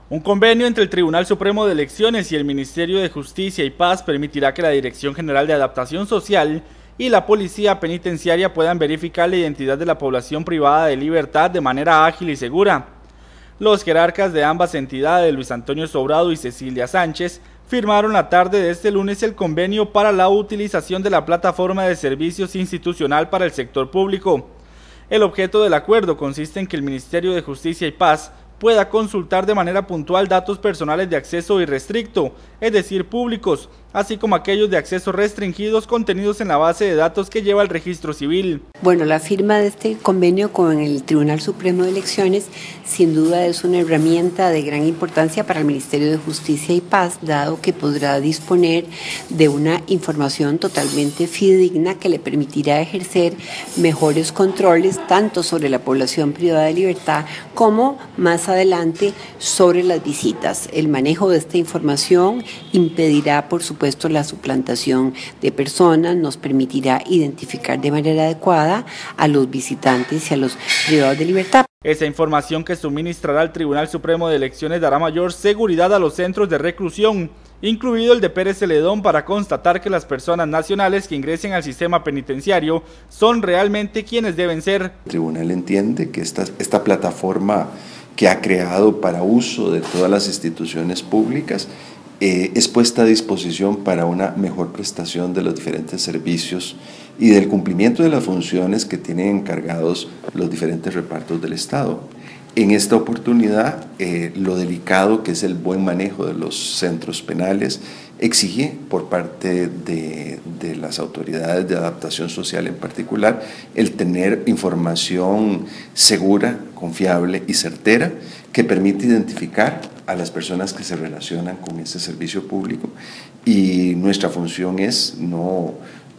Un convenio entre el Tribunal Supremo de Elecciones y el Ministerio de Justicia y Paz permitirá que la Dirección General de Adaptación Social y la Policía Penitenciaria puedan verificar la identidad de la población privada de libertad de manera ágil y segura. Los jerarcas de ambas entidades, Luis Antonio Sobrado y Cecilia Sánchez, firmaron la tarde de este lunes el convenio para la utilización de la plataforma de servicios institucional para el sector público. El objeto del acuerdo consiste en que el Ministerio de Justicia y Paz pueda consultar de manera puntual datos personales de acceso irrestricto, es decir, públicos, así como aquellos de acceso restringidos contenidos en la base de datos que lleva el registro civil. Bueno, la firma de este convenio con el Tribunal Supremo de Elecciones sin duda es una herramienta de gran importancia para el Ministerio de Justicia y Paz, dado que podrá disponer de una información totalmente fidedigna que le permitirá ejercer mejores controles tanto sobre la población privada de libertad como más adelante sobre las visitas. El manejo de esta información impedirá, por supuesto, la suplantación de personas, nos permitirá identificar de manera adecuada a los visitantes y a los privados de libertad. Esa información que suministrará el Tribunal Supremo de Elecciones dará mayor seguridad a los centros de reclusión, incluido el de Pérez Celedón, para constatar que las personas nacionales que ingresen al sistema penitenciario son realmente quienes deben ser. El tribunal entiende que esta plataforma que ha creado para uso de todas las instituciones públicas es puesta a disposición para una mejor prestación de los diferentes servicios y del cumplimiento de las funciones que tienen encargados los diferentes repartos del Estado. En esta oportunidad, lo delicado que es el buen manejo de los centros penales exige por parte de las autoridades de adaptación social en particular el tener información segura, confiable y certera que permite identificar a las personas que se relacionan con ese servicio público, y nuestra función es no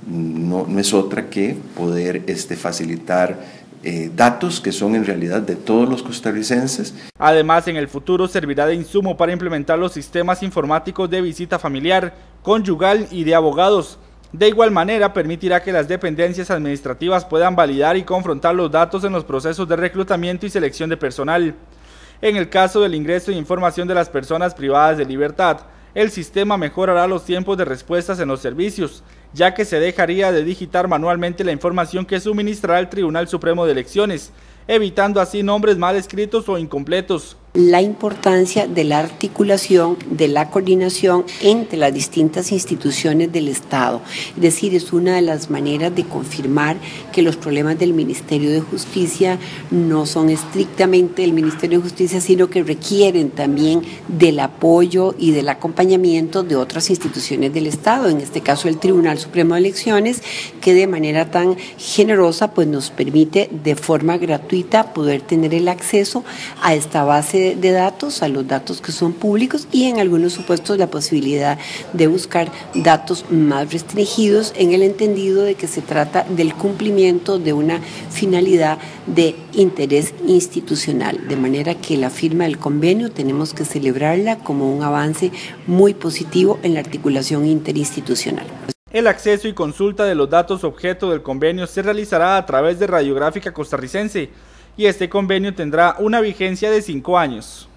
es otra que poder facilitar datos que son en realidad de todos los costarricenses. Además, en el futuro servirá de insumo para implementar los sistemas informáticos de visita familiar, conyugal y de abogados. De igual manera, permitirá que las dependencias administrativas puedan validar y confrontar los datos en los procesos de reclutamiento y selección de personal. En el caso del ingreso e información de las personas privadas de libertad, el sistema mejorará los tiempos de respuestas en los servicios, ya que se dejaría de digitar manualmente la información que suministrará el Tribunal Supremo de Elecciones, evitando así nombres mal escritos o incompletos. La importancia de la articulación, de la coordinación entre las distintas instituciones del Estado. Es decir, es una de las maneras de confirmar que los problemas del Ministerio de Justicia no son estrictamente del Ministerio de Justicia, sino que requieren también del apoyo y del acompañamiento de otras instituciones del Estado, en este caso el Tribunal Supremo de Elecciones, que de manera tan generosa pues nos permite de forma gratuita poder tener el acceso a esta base de datos, a los datos que son públicos, y en algunos supuestos la posibilidad de buscar datos más restringidos en el entendido de que se trata del cumplimiento de una finalidad de interés institucional, de manera que la firma del convenio tenemos que celebrarla como un avance muy positivo en la articulación interinstitucional. El acceso y consulta de los datos objeto del convenio se realizará a través de Radiográfica Costarricense, y este convenio tendrá una vigencia de 5 años.